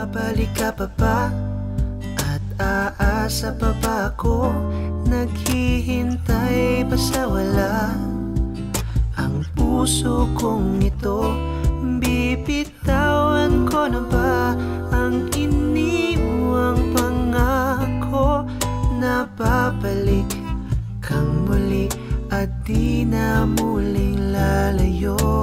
Babalik ka pa ba? At aasa pa ba ako? Naghihintay pa sa wala. Ang puso kong ito, bibitawan ko na ba ang iniwang pangako na babalik kang muli at di na muling lalayo?